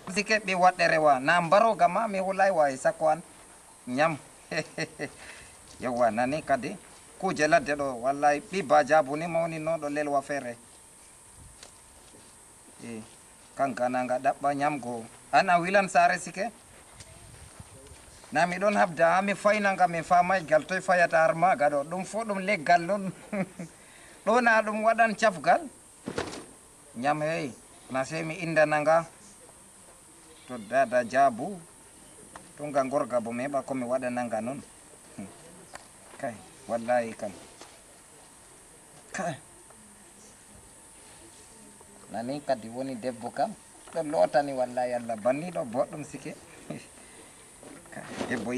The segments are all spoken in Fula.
Sike ɓe waɗɗere wa na mbaroga ma mi hulay wa e sakko an ñam yewwa nani kadi kuje ladde ɗo wallay ɓi bajabu ni mawni no ɗo lelwa feere e kankanaga ɗaɓɓa ñamgo an a wilan saare sike na miɗon habda ha mi faynanga mi famay gal toye fayata har maga ɗo ɗum fo ɗum leggal ɗon ɗo na ɗum waɗan cafgal ñam hey na sey mi indananga to dada Jabu to nga gorga bo mi heɓa komi waɗananga noon kay wallahi kam kay nani kadi woni debbo kam ɗo lootani wallahi Allah banniɗo boɗɗum sike debbo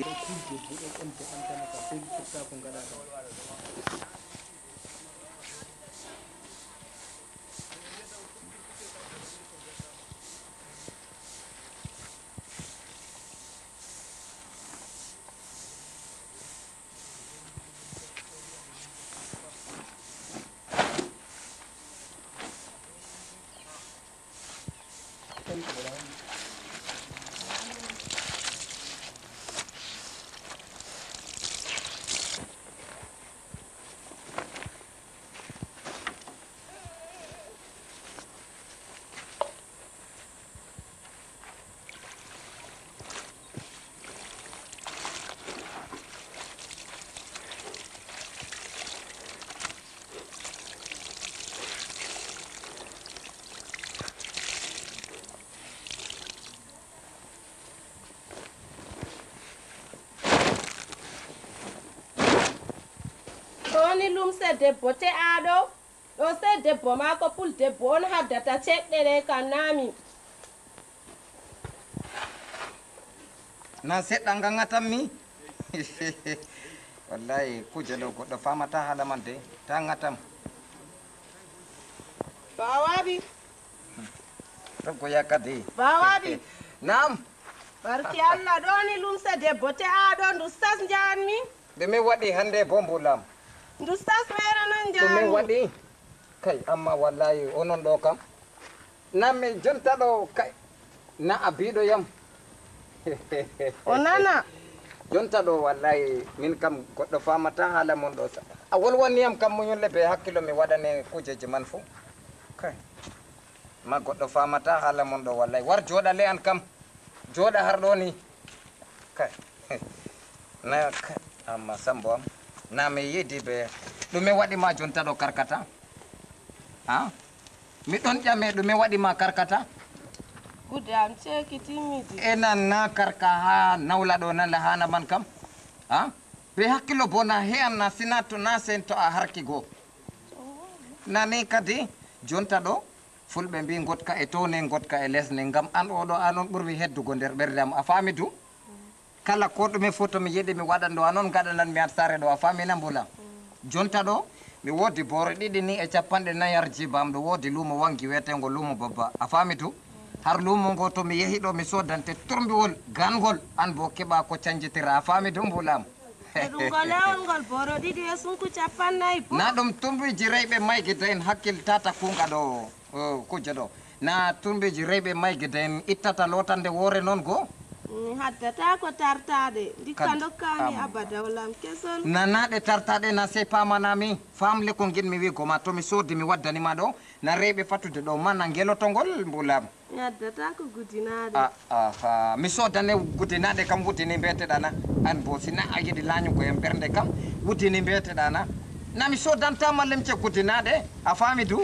Ɗoni lumse debbo te'aɗo ɗo se debbo mako pul debbo on haddata ceɗɗere kam nami na seɗɗa gangatam mi wallahi kuje ɗo goɗɗo famata haala man de ta gatam bawaɓi to ko yakadi bawaɓi nam barki Allah ɗoni lumse debbo te'aɗo ndu sas janmi ɗume waɗi hande bo mbulam ndu sas mere non ɗume janmi waɗi kay amma wallahi onon ɗo kam nammi jonta ɗo kay na a biɗo yam o nana jonta ɗo wallahi min kam goɗɗo famata haala mon ɗo a wolwaniyam kam muñulle be hakkilo mi waɗane kujeji man fo kay ma goɗɗo famata haala mon ɗo wallahi war jooɗa le an kam jooɗa har ɗo ni kay na kay amma sambo am na mi yiidi be ɗume waɗima jonta ɗo karkata ha miɗon ƴame ɗume waɗima karkata gude am ceki timmidi enan na karka ha nawla ɗo nala hana man kam ha be hakkilo bo na heyan na sina to na sen to a harki goo nani kadi jonta ɗo fulɓe mbi gotka e towne gotka e lesne ngam an oɗo anon ɓurmi heddugo nder ɓerde am a faami du kala ko ɗume fof to mi yiɗi mi waɗan ɗo anon gaɗanan mi at sare ɗo a famina mbula jonta ɗo mi woodi boore ɗiɗi ni e 4 jibam ɗo woodi luumo wangi wiyetego luumo babba a faami du har luumo ngo to mi yehi ɗo mi sodante turbiwol gangol an bo keɓa ko canjitira a faami du mbulam e ɗum ngo lewol ngol boro ɗiɗi e sunku 50 bo na ɗum tumbiji reyɓe maygida en hakkil tata kunga ɗo kuje ɗo na tumbiji reyɓe maygida en ittata lotande woore noon goo mi haddata ko tartaɗe dikka dokkami abada walam kesol nanaɗe tartaɗe na sey pamanami famle ko guinmi wigo ma to mi soodi mi waddanima ɗo na reyɓe fattude ɗo ma na gelotogol mbulam mi haddata ko gudinaɗe aha mi soodane gudinaɗe kam wuddini mbeteɗana an bo sina a yiɗi lañugo en ɓernde kam wuddini mbeteɗana na mi sodantama lemce gudinaɗe a faami du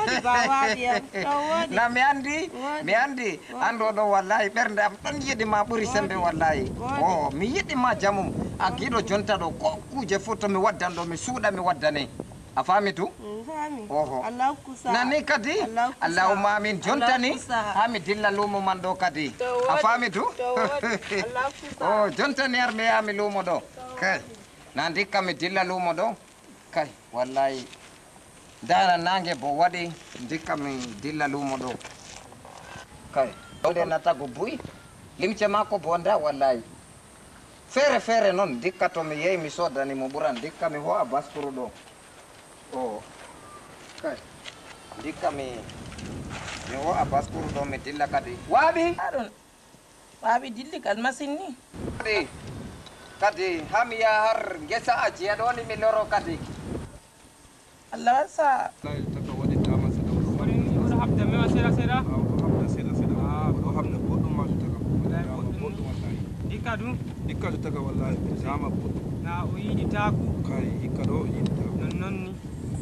na mi andi ando ɗo wallahi ɓernde am ɗon yiɗima ɓuuri sembe wallahi o mi yiɗima jamum a giɗo jonta ɗo ko kuje fof to mi waddan ɗo mi suuɗa mi waddane a faami du oho nani kadi allahumma amin jonta ni ha mi dilla luumo man ɗo kadi a faami du o jonta ni har mi yahami luumo ɗo kay na ndikka mi dilla luumo ɗo kay wallahi dara nangue bo waɗi ndikka mi dilla luumo ɗo kay ɗode natago buy limce makko bonda wallahi feere feere noon ndikka to mi yehi mi sodani mo ɓuran ndikka mi ho'a baskuru ɗo o kay ndikka mi ho'a baskuru ɗo mi dilla kadi waaɓi ɓaaɓi dilligal masin ni kadi hami yaha har ngesa ajiya ɗo ni mi loro kadi Allah wasa taka waɗitama seeɗa oɗo habda mema seeɗa seeɗa oɗo habda seeɗa seeɗa oɗo habda goɗɗum majo taga goɗɗum wallahi hikka du hikka to taga wallahi dama boɗɗum na o yiɗi taku kay hikka ɗo yiɗi taku non ni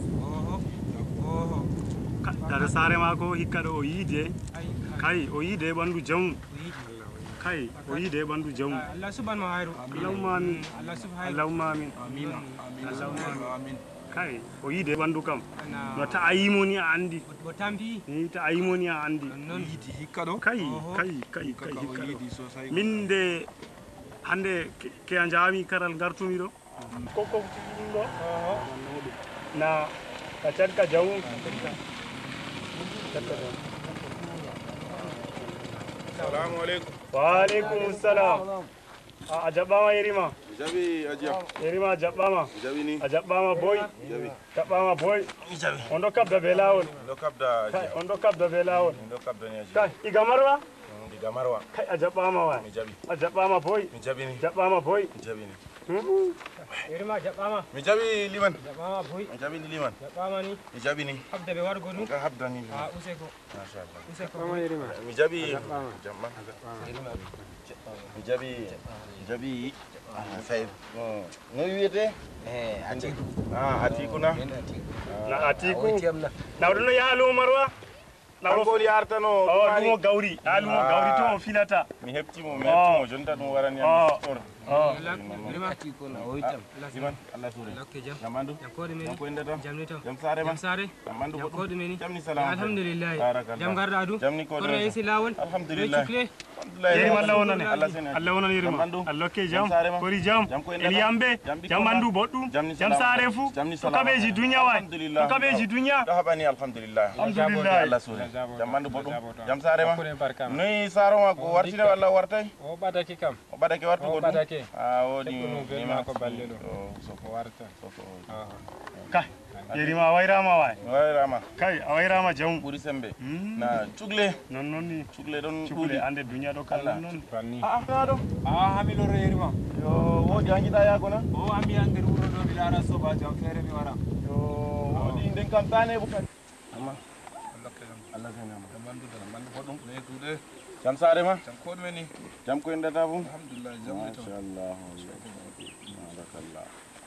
oho dada sare mako hikka ɗo o yiide kay o yiide ɓandu jamu kay o yiide ɓandu jamu Allah subhanahu wa ta'ala allahumma amin Allah subhanahu allahumma amin amin allahumma amin kay o yiide ɓandu kam no ta a yimo ni a andi bo tampi ni ta a yimo ni a andi non yiɗi hikka ɗo kay hikka ɗo min nde hande ke a jaami karal gartumi ɗo koko ɗum ɗo na ka catka jamu assalamu alaikum wa alaikum salam a jaɓɓama yerima jabi ajiya yerima jaɓɓama jabi ni a jaɓɓama boy jabi jaɓɓama boy jabi on ɗo kabda be lawol do kabda ajiya on ɗo kabda be lawol do kabda ni ajiya kay iga marwa diga marwa kay a jaɓɓama wa mi jabi a jaɓɓama boy mi jabi ni jaɓɓama boy mi jabi ni yerima jaɓɓama mi jabi liman jaɓɓama boy mi jabi ni liman jaɓɓama ni mi jabi ni habda be wargo ɗum ka habda ni a useko masha Allah useko yerima mi jabi jamma mi jabi say no wiyete atiku atiku na atiku nawɗo no yaha lumo marwa nawɗo yartano lumo gawri lumo gawri to o filata mi heɓtimo jonta ɗum warani am store liman Allah sure jamandu jam ko indata jam sare ma jamandu boɗum jamni salam alhamdulillah jam garɗa du jamni ko kono yesi lawol alhamdulillah yerima Allah wonane Allah wonan yerima Allah okke jam kori jam en yambe jamandu boɗɗum jam sare fu to kabeji dunya way to kabeji dunya do habani alhamdulillah Allah sure jamandu boɗɗum jam sare ma noyi saro ma ko wartine walla wartay o ɓadake kam o ɓadake wartu ko ɓadake wodi ma ko balle ɗo soko warta kay yerima a wayrama way wayrama kay a wayrama jamu ɓuuri sembe na cugle non ni cugle ɗon cugle ande dunya ɗo kala non banni ɗo hami loro yerima yo wodi ha jiɗa yago na o ami ha nder wuro ɗo mi lara soba jam feere mi wara yo wodi nden kam tane amma Allah senama mandu boɗɗum ne kuuɗe jam sare ma jam ko ɗume ni jam ko indata fu alhamdulillah jam machallah barakallah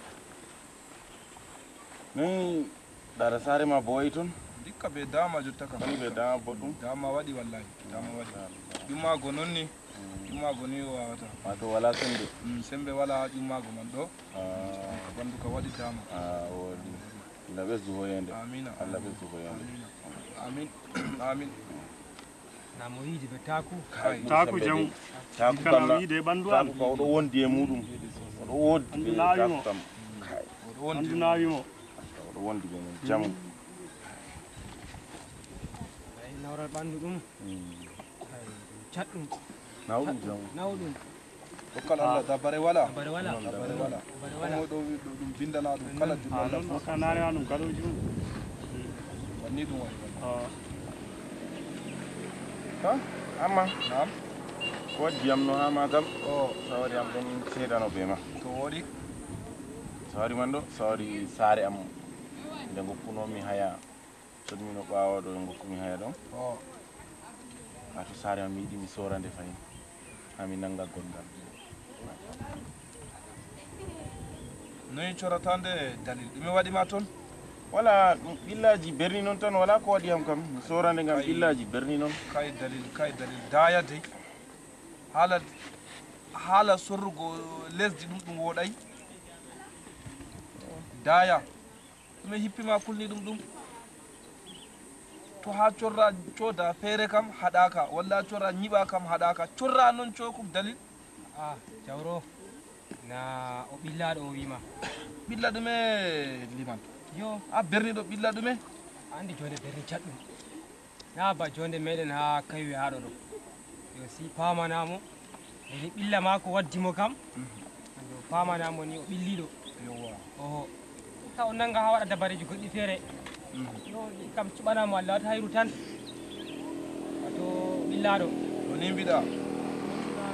ni dara sare ma boyi ton dikka be dama jottaka ni be dama boɗɗum dama waɗi wallahi dama waɗi ƴummago noon ni ƴummago ni o wawata wato wala sembe sembe wala ƴummago man ɗo bandu ka waɗi dama wodi Allah ɓesdu hoyende amina Allah ɓesdu hoyende amin amin namo yiide ɓe taku jamu taku kam yiide ɓandu am ko oɗo wondi e muɗum oɗo wodi taku kam oɗo wondi nawimo oɗo wondi be mum jamu nawral ɓandu ɗum catɗum nawɗum jamu nawɗum dokkal Allah dabare wala dabare wala mo ɗo ɗum bindana ɗum kala juɗɗo non ka nanema ɗum gaɗoji ɗum wanni ɗum waɗi ha amma nam ko diyam no hama kam o sawari am ɗon seedano be ma to woɗi sawari man ɗo sawari saare am nde goppunomi haya soɗumino ɓawa ɗo e goppumi haya ɗon wato saare am mi yiɗi mi sorande fayin hami nanga gongal noyi coratande dalil ɗume waɗima toon wala ɗum ɓillaji berni noon tan wala ko waɗi ham kam mi sorande gam ɓillaji berni noon kay dalil daya dey haala sorrugo lesdi ɗum woɗay daya ɗume hippima kulni ɗum to ha corra cooda feere kam haɗaka walla corra ñiɓa kam haɗaka corra noon cokum dalil jawro na o ɓillaɗo o wima ɓilla ɗume liman yo a berniɗo ɓilla ɗume andi jonde berni catɗum na ba jonde meɗen ha kaywe haɗo ɗo yo si pamanamo eni ɓilla ma ko waddimo kam ande o pamanamo ni o ɓilliɗo oho ta o nanga ha waɗa dabareji goɗɗi feere yo kam cuɓanamo Allah wat hayru tan wato ɓillaɗo no ni mbiɗa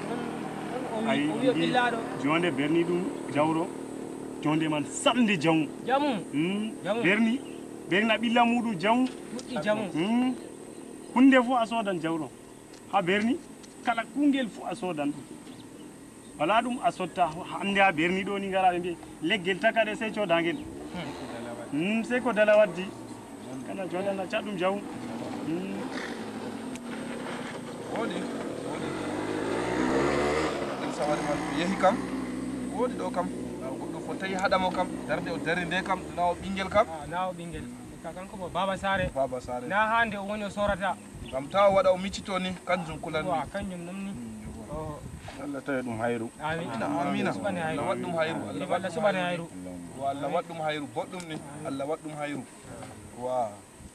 o wi o ɓillaɗo jonde berni ɗum jawro jonde man samde jamu berni na ɓilla muɗum jamu fuɗɗi jamu hunde fof a sodan jawro ha berni kala kungel fof a sodan ɗum wala ɗum a sotta hande ha berni ɗo ni gara ɓe mbiye leggel takaɗe sey codagel sey ko dala waddi kana jodana caɗɗum jawu woodi ɗum sawari man yehi kam woodi ɗo kam goɗɗo fo tawi haɗamo kam darde o dari nde kam nawo ɓinguel kam nawo ɓinguel ka kanko bo baba sare sare na hande o woni o sorata kam tawa waɗa o miccito ni kanjum kulanmi kanjum namni Allah tawi ɗum hayru amina Allah waɗ ɗum hayru Allah suɓane hayru Allah waɗ ɗum hayru boɗɗum ni Allah waɗ ɗum hayru wa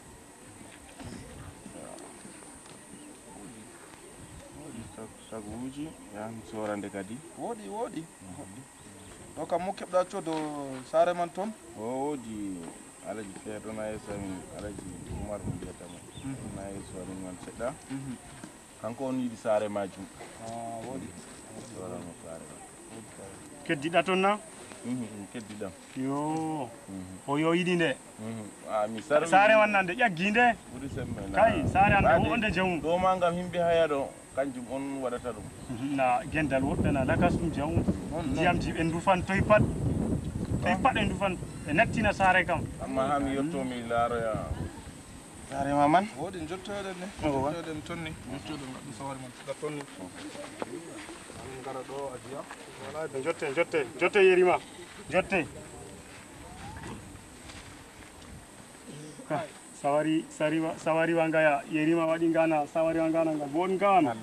saguji yan sorande kadi woodi ɗo kam mo keɓɗa codo sare man toon woodi alaji feere ɗon a yeeso min alaji Oumar mo mbiyatamo ɗon a yeeso amin man seɗɗa kanko on yiɗi sare majum woodi sorano sare ma keddiɗa toon na keddiɗam yo o yo yiɗi nde mi sarwi sare man nande ƴaggi nde ɓuri sembe kay sare ande wonde jamu ɗo ma ngam himɓe haya ɗo kanjum on waɗata ɗum na gendal woɓɓe na lakas ɗum jamu ndiyamji ɓe dufan toye pat ɓe dufan ɓe nattina sare kam amma ha mi yetto mi laaroya sare ma man woodi jottoɗen ne jottoɗen toon ni jottoɗen ɗum sawari man ga toon ni amin gara ɗo adiya jotte yerima jotte sawari wa ngaya yerima waɗi ngana sawari wa ngana nga bon ngana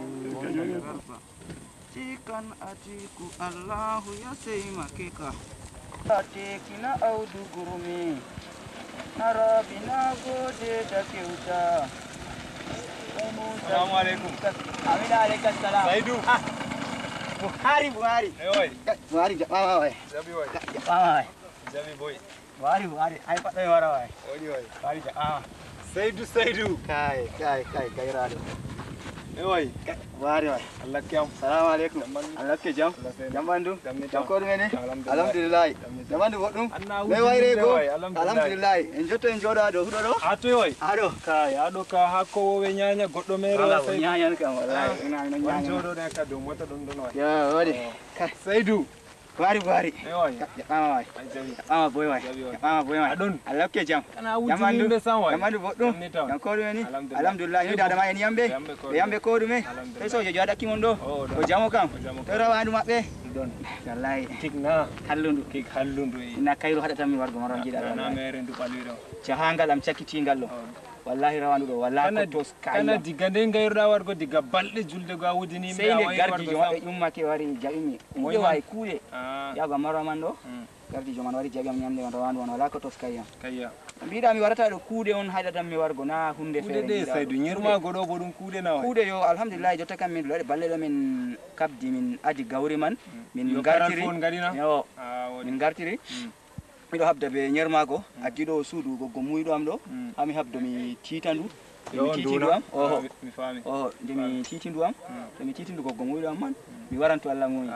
cikan atiku Allahu ya taimake ka kina audu gurmi arabi na gode da kyauta assalamu alaikum amin alaikum salam Saidu Buhari Buhari jaba wai jabi wai jaba wai jabi boy Buhari ai faɗo wara wai wani wai Buhari jaba Saidu kai gairado wai Buhari wai Allah kiyam assalamu alaikum Allah ke jam bandu jam ko mene alhamdulillah jamandu boɗɗum me wayre go alhamdulillah en jotto en joɗa do huɗo ɗo atoy wai aɗo kai aɗo ka hakko wowe nyanya goɗɗo mere sai nyanya kam wallahi ina nyanya joɗo ne ka dow mota ɗum ɗon wai yo wadi kai Saidu Buhari wai jaɓama boy wai jaɓama boy wai aɗon Allah ke jam kana wujini yimɓe san wai jamandu boɗɗum jam ko ɗume ni alhamdulillah yo dada ma en yamɓe ɓe yamɓe ko ɗume to sojo joɗaki mon ɗo ko jamo kam to rawandu maɓɓe ɗon wallahi tigna hallundu ina kayru haɗata mi wargo maron jiɗa na mere ndu ɓalwiɗo jahangal am cakkitingal ɗo wallahi rawandu ɗo wallahi ko tos kana diga nde gayruɗa wargo diga balɗe julde go a wudini sey nde gardijo maɓɓe ƴummake wari jaɓimi ɗumɓe wawi kuuɗe yago maro man ɗo gardijo man wari jaɓi am ñamde on rawandu on wala ko tos kayya mbiɗa mi warata ɗo kuuɗe on haydatan mi wargo na hunde feere ɗe Saidu ñirmago ɗo bo ɗum kuuɗe nawa kuuɗe yo alhamdulillah jotta kam min waɗi balle ɗo min kabdi min adi gawri man min gartiri yo min gartiri miɗo habda be ñermago addiɗo suudu goggo muyɗo am ɗo hami habda mi tita ndu mi titidu am nde mi titindu am to mi titindu goggo muyɗo am man mi waranto Allah muyi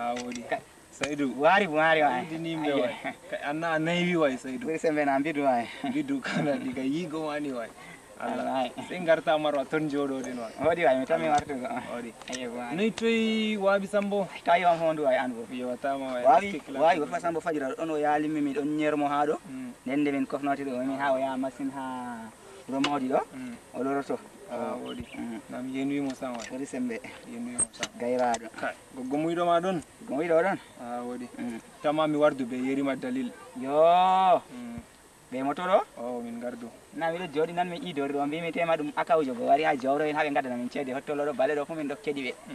Saidu wari wai dinimɓe wai anna a naywi wai Saidu ɓuri sembe na mbidu wai mbidu kana diga yigo wani wai Allah sey garta marwa ton joɗoɗen wai waɗi wai mi tami wartugo waɗi noyi toyi waabi Sambo tawi wam hondu wai an bo yewatama wawi wawi Sambo fajira ɗon o yaalimi mi ɗon ñermo ha ɗo nden nde min kofnoti ɗo min ha o yaha machine ha wuro mawdi ɗo o loroto woɗi nam yenuimo san wai ɓuri sembe yenuimo san gayraɗo goggo muyɗo ma ɗon goggo muyɗo ɗon woɗi tama mi wardu be yerima dalil yo ɓe moto ɗo min gardu na miɗo jooɗi nan min ƴidori ɗo mbimi tema ɗum akawjo go wari ha jawro en haɓe gaddana min ceede hottollo ɗo bale ɗo fo min ɗo keɗi ɓe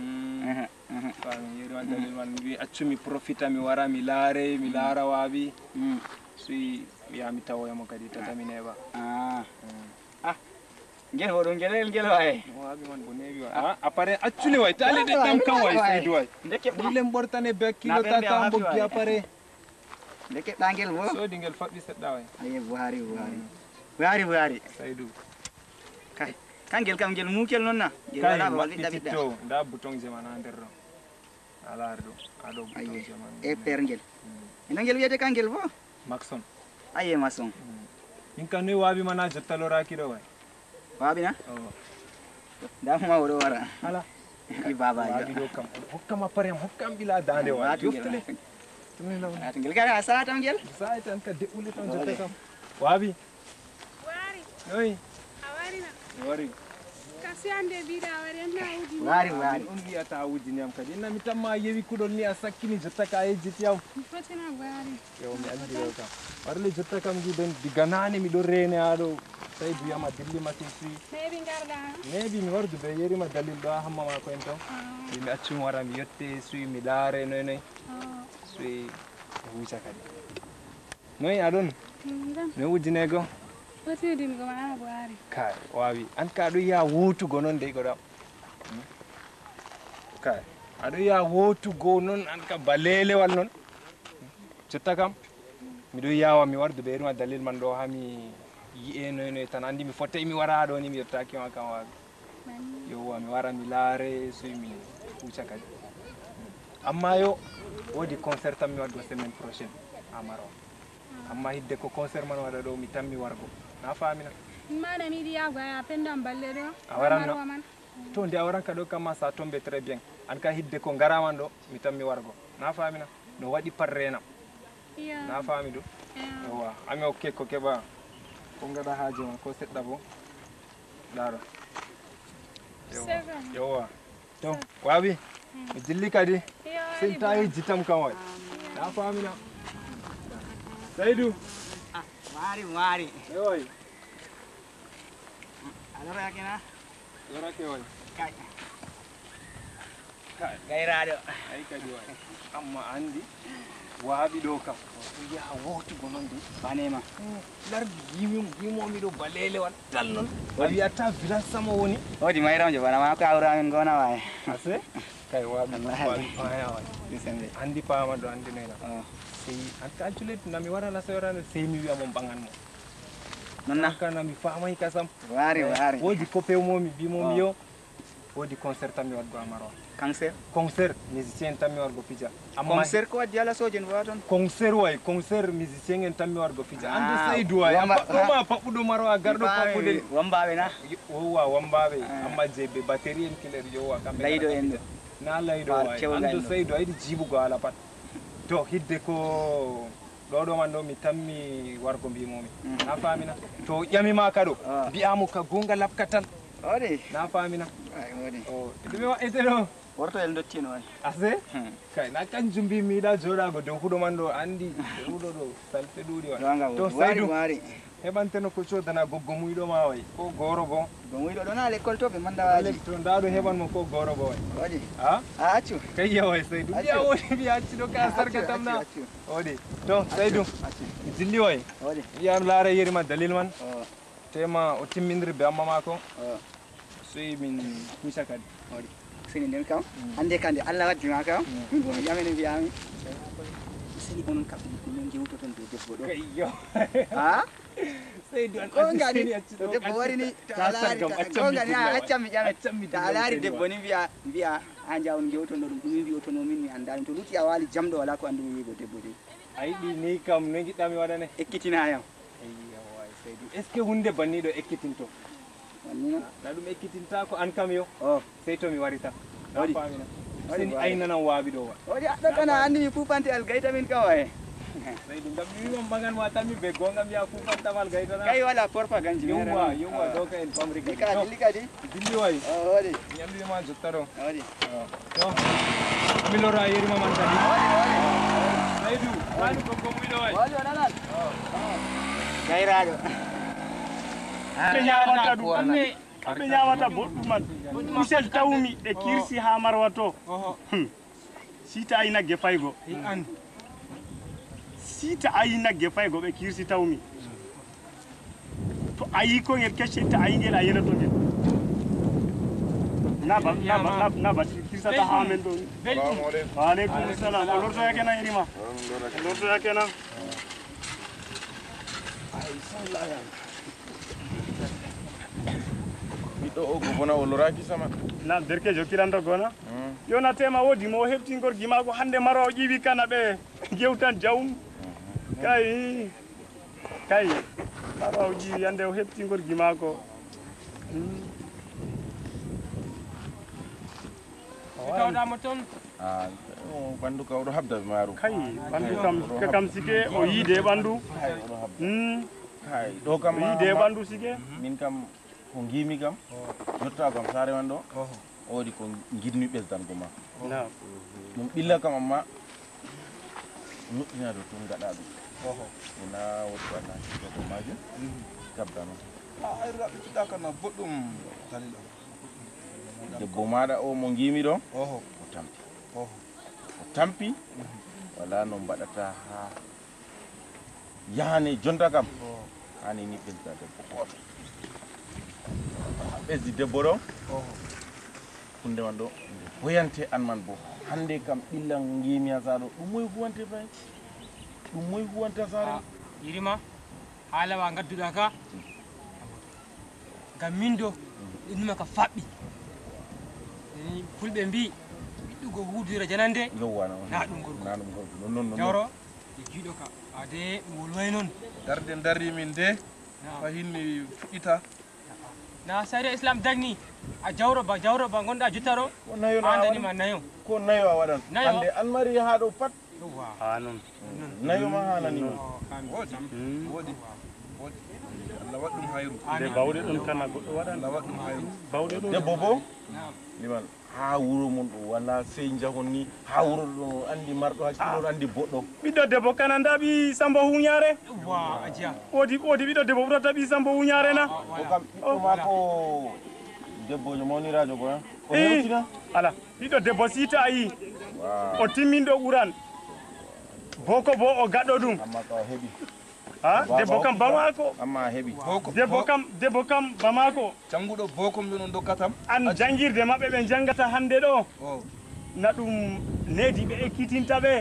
fami yerima dalil man mi wi accu mi profita mi wara mi laare mi laara waaɓi soyi wiya mi tawoyamo kadi tata mi neɓa ngel ho ɗum gelel ngel waye waaɓi man bo newi wa appareil accule way tali ɗe ɗam kam way Saidu way ɗilen ɓortane be kilo tata mboggi appareil nde keɓɗa ngel bo soodi ngel faɓɓi seɗɗa way ayi Buhari Saidu kay kangel kam ngel mukel noon na ngel wala ba walɓiɗɗa ɓiɗɗa nda bouton je man ha nder ɗon ala ardo ado aye e perngel ina ngel wiete kangel bo maxon aye mason inka ne wabi mana jottalora kido way wabi na da ma woro wara ala i baba wabi do kam hokkama parem hokkam bila dande wa joftale ngel gara sa tam ngel sa tan ka de uli tan jotta kam wabi wari oi awari na wari kasi ande bida awari na udi wari on biya ta wudi nyam kadi na mitamma yewi kudon ni asakkini jotta ka e jitiyam fatina wari yo mi andi do kam warle jotta kam giden diganani mi do rene ado tay biyama dilli ma tisi nebi garda nebi mi wardu be yeri ma dalil do hamma ma ko ento mi accum wara mi yotte sui mi laare noy sui huuca kadi noy adon ne wujinego wati dim go mana wari kai wawi an ka do ya wotugo non de godam kai ado ya wotugo non an ka balele wal non jotta kam mi do yawa mi wardu be yeri ma dalil man do hami yi'e noy tan andi mi fotte mi wara do ni mi yottaki ma kam wawi yo mi wara mi laare so mi huuca kadi amma yo wodi concert tam mi waddo semaine prochaine à Maroc amma hidde ko concert man wada do mi tammi wargo na famina mana mi dia go ya pendam balle do awaran to ndi awaran ka do kama sa tombe très bien an ka hidde ko ngaraman do mi tammi wargo na famina no wadi parrena na fami do yo ami okke ko keba ko ngada haaje ma ko sedda bo daro yo to wabi mi dilli kadi sen tayi jitam kan way na famina Saidu mari yoy alora yakena lora ke way kai gairado ay kadi way amma andi wabi do kam ya wotu gonondi banema lardi gimo mi do balele wal dal non abi atta village sama woni odi mayramjo bana ma ko awra men gona way ase kay wabi ya way disembe andi paama do andi nena sey an calculate na mi wara la soyorano sey mi wi'a mo bangan mo nonna kana mi faamay kasam wari wodi coppe mo mi bi mo mi yo wodi concert tam mi wadgo amaro concert musicien tam mi wargo pija amma concert ko waddi ala sojen waton concert musicien en tam mi wargo pija ande Seydou way ma papudo maro a gardo papude wambabe na wambabe amma jebe batterie en killer yo wa kambe laydo en na laydo way ando Seydou aydi jibugo ala pat to hidde ko do man do mi tammi wargo bi momi na famina to yami ma kado bi'amu ka gonga lapkatal odi na famina ay odi dumi wa etero worto el dottino way ase kai na kanjum bi mi da joda go do hudo man do andi hudo do salte dudi wa to Seydou wari hebanteno ko codana goggo muydo ma way ko goro bo muydo do na l'école to be manda waji to ndado heban mo ko goro bo way odi ha accu kay yawa Seydou ya woni bi acci do ka sarga tamna odi to Seydou dilli way odi ya laare yeri ma dalil man tema o timmindiri be amma mako soyi min huuca kadi odi sini nden kam ande kande Allah waddi ma kam bon yamene biyami sini onon kam min jewtoton do debbo do kayyo ha Seydou an ko ngani debbo warini ko ngani accammi ƴame ta alaari debbo ni biya ha jawon jewtono ɗum ɗum wiyotono min mi andani to lutti a waali jamɗo wala ko andumi wiigo debbo de a yiɗi ni kam no jiɗɗa mi waɗane ekkitina yam way Seydou est ce que hunde banniɗo ekkitinto wannino na ɗum ekkitinta ko an kam yo sey to mi wari tan Odi. famina seni aynanan waabi ɗo wa odi aɗɗo tan a andi mi fufante algayta min kam waye Seydou ngam mi wimam ɓagan ma tammi be gonga mbiya fufantamal gaytana kay wala propagande yumwa dow ka en pamri ka dilli kadi dilli way odi mi anduyima jotta ɗo odi to mi loro a yerima man kadi Seydou mani goggo muyɗo way odi o nanan gayraɗo ɓe ñawata ɗum ɓe ñawata boɗɗum man kusel tawmi ɓe kirsi ha marwa to sita ayi nagge faygo sita ayi nagge faygo ɓe kirsi tawmi to ayi ko ngel keccita ayi ngel a yelato ngel naba kirsata ha men ɗo waaleykum salam o lortoyakena yerima o lortoyakena neɗɗo o ko bona o loraki sama na derkejo kiranto gona yona tema wodi mo hefti gorgi mako hande maro o ƴiwi kana ɓe gewtan jawum kay maro o ƴiwi hande o hefti gorgi mako tawɗamo toon ɓanndu ka oɗo habda maaru kay ɓanndu kam sike o yiide ɓanndu hay ɗo kam o yiide ɓanndu sike min kam ko ngimi kam jotta kam saare man ɗo woodi ko giɗmi ɓesdango ma ɗum ɓilla kam amma ñoƴƴina ɗo toon gaɗa ɗum ina woodi waɗa ko majum gabda noon ay raɓɓitiɗa kana boɗɗum dalila debbo maɗa o mo ngimi ɗo o tampi wala no mbaɗata ha yahane jonta kam hani ni ɓesda debbo goto ɓesdi debbo ɗo hunde man ɗo boyante an man bo hande kam ɓilla ngimi ha saɗo ɗum moye huwante fay ɗum moye huwante ha saare yirima haalawa gadduɗa ka ngam min do ɗumnima ka faɓɓi fulɓe mbi ɓiɗɗugo hudira janande yowana na ɗum gorko non jawro e jiiɗo ka ade wolway noon darde darrimin de fahin mi fuɗɗita na sari islam dagni a jawro ba gonɗa juttaro andanima nayo ko nayo a waɗan hande an mari ha ɗo pat ha noon nayo ma hananima woodi Allah waɗɗum hayru nde bawɗe ɗon kana goɗɗo waɗan Allah waɗɗum hayru bawɗe ɗon debbo bo liman ha wuro mum ɗo walla sey jahon ni ha wuro ɗo andi marɗo hakkilo andi boɗɗo ɓiɗɗo debbo kana nda ɓi Samba Huñare wa ajiya woodi ɓiɗɗo debbo ɓurata ɓi Samba Huñare na o kam ɓiɗɗo mako debbojo mawnirajo ko o hewtina ala ɓiɗɗo debbo siita a yi o timminɗo ɓuran boko bo o gaɗɗo ɗum amma ka o heɓi ha debbo kam bamako amma heɓi debbo kam bamako jannguɗo boko mbi on dokkatam an jangirde maɓɓe ɓe jangata hande ɗo na ɗum needi ɓe ekkitinta ɓe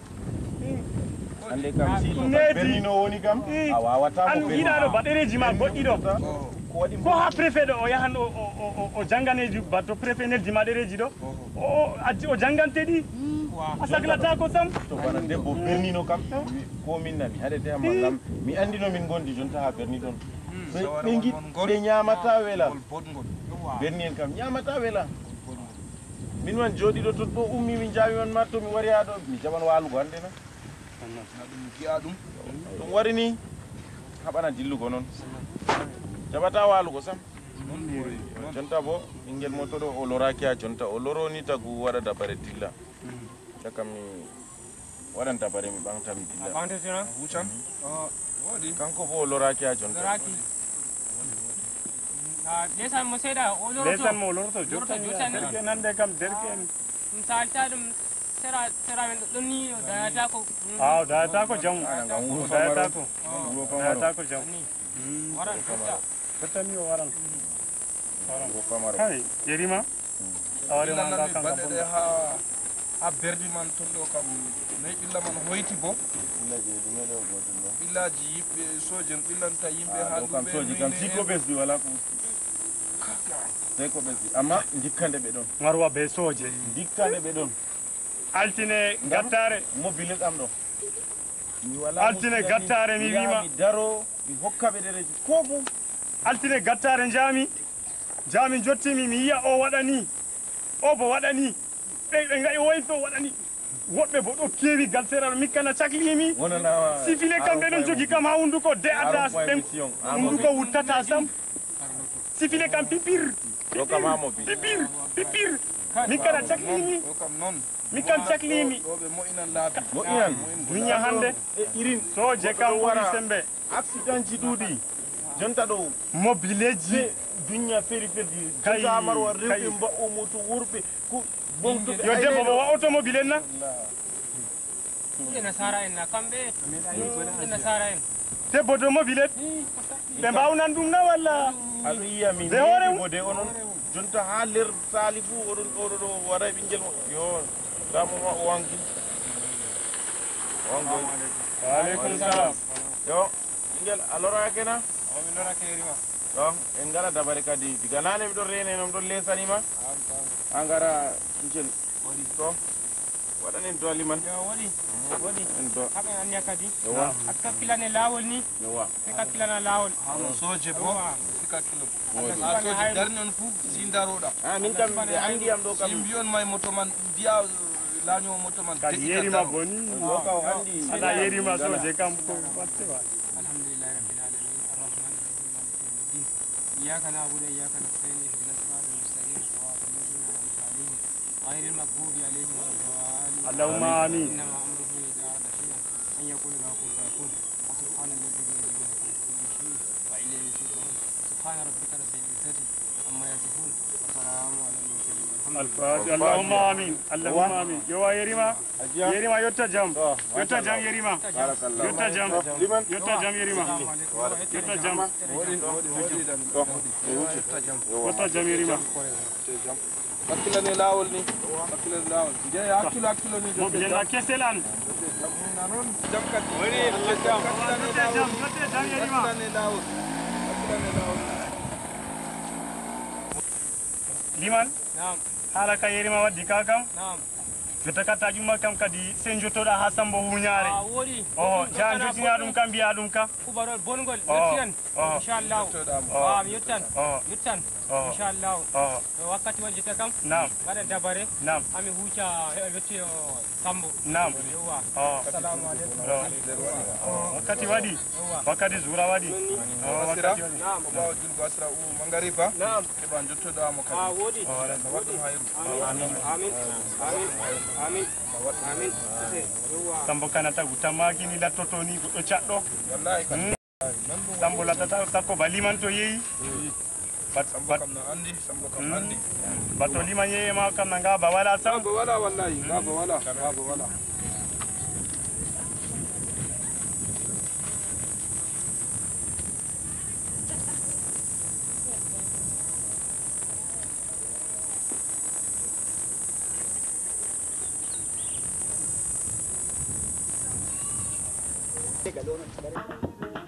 hande kam si bernino woni kam a wawata an yiɗaɗo ba ɗereji ma goɗɗi ɗo ko ha préfet ɗo o yahan o janganeji ba to préfet neldi ma ɗereji ɗo o jangante ɗi a saglata ko sam to bana debbo bernino kam ko min nani haɗete amma gam mi andino min gondi jonta ha berni ɗon ɓe giɗ ñamata wela berni en kam ñamata wela min wan jooɗiɗo to ɗo ummi min jawi on ma to mi wari ha ɗo mi jaɓan walugo hande na ɗum gi'a ɗum ɗum wari ni haɓana dillugo noon jaɓata walugo sam jonta bo ɓinguel mo to ɗo o loraki ha jonta o loroni tagu waɗa dabare dilla cakam mi waɗan dabare mi ɓamta mi dilla hucan woodi kanko bo o loraki ha jonta lesan mo seeɗa o loroto lesan mo loroto jottani nande kam derke en ɗum salta ɗum sera men ɗon ni o dayata ko o dayata ko jam dayata ko jam waran tottani o waran hay yerima aware ma da kan baɗɗe ha berdi man ton ɗo kam nayi ɓilla man hoyti bo ɓillaji yimɓe soje en ɓillanta yimɓe ha kam soji kam siko ɓesdi wala ko sey ko ɓesdi amma dikkande ɓe ɗon marwa be soje dikkande ɓe ɗon altine gattare mobile ɗam ɗo altine gattare mi wima mi daro mi hokka ɓe ɗereji ko fum altine gattare jami jottimi mi yiya o waɗani o bo waɗani ɓe gayi woyto waɗani woɓɓe bo ɗo kewi gal serano mikkana caklimi sifile kam ɓe ɗon jogi kam ha hunduko de'ata ɓen hunduko wuttata sam sifile kam pipir mikkana caklimi mikkan caklimi moƴƴinan miña hande irin soje kam woni sembe accident ji ɗuuɗi jonta ɗo mobileji duña feri ferdi jonta marwa rewɓe mba'o moto worɓe ko bontuɓe yo debbo bo wa automobile en na ɗe nasara en na kamɓe ɗe nasara en debbo do mobile ɓe mbawnan ɗum na walla aɗo yiya min de onon jonta ha nder saali fuu oɗon oɗo ɗo waɗa ɓinguel mo yo damoma o wanki waaleykum salam yo ɓinguel a lorake na mi lorake rima to en gara dabare kadi diga nane miɗo rene no miɗo lesanima an gara incel to waɗanen to liman waɗi en to haɓe anniya kadi yowa hakka pilane laawol ni yowa ɓe ka pilana laawol hano soje bo sika kilo ha soje darni on fuu si daroɗa min kam ɓe andi am ɗo kam si mbiyon may moto man mbiya lañowo moto man kadi yerima boni ɗo kam andi ana yerima soje kam ko watte wa alhamdulillahi rabbil alamin arrahmani rahim maliki yawmiddin iyyaka na'budu wa iyyaka nasta'in ihdinas siratal mustaqim siratal ladzina an'amta alaihim ghayril maghdubi alaihim waladdallin Allahumma amin إنما أمره إذا أراد شيئا أن يقول له كن فيكون وسبحان الذي بيده ملكوت كل شيء وإليه ترجعون سبحان ربك رب العزة عما يصفون وسلام على المرسلين والحمد الفاتحة اللهم آمين اللهم آمين يوا يريما يريما يوتا جام يريما barakallah يوتا جام liman يوتا جام يريما يوتا جام يوتا جام يريما hakkilane lawol ni hakkilane lawol jeeya hakkilo ni mo bilenga keselan nanon jam kadi woni jam yérima hakkilane lawol liman نعم hala ka yérima waddi ka kam نعم jotta ka tajuma kam kadi sen jottoɗa ha sambo huñare woɗi jan jotina ɗum kam mbiya ɗum ka kubarol bongol yettiyan inchallahu mi yettan inchallahu to wakkati wajjita kam nam waɗa dabare nam ami huuca heɓa wetti o sambo nam yowa assalamu aleykum wakkati waɗi wakkati zura waɗi wakkati waɗi nam ko bawa julgo asra u mangariba nam heɓa jottoɗamo kadi woɗi waɗɗum hayru amin amin amin amin yowa sambo kana tagu tammagini lattoto ni goɗɗo caɗɗo wallahi kadi sambo lattata sakko ba liman to yeeyi sambo kam no andi sambo kam andi bato liman yeeye ma kam na nga ba wala sam gaba wala wallahi gaba wala Galona,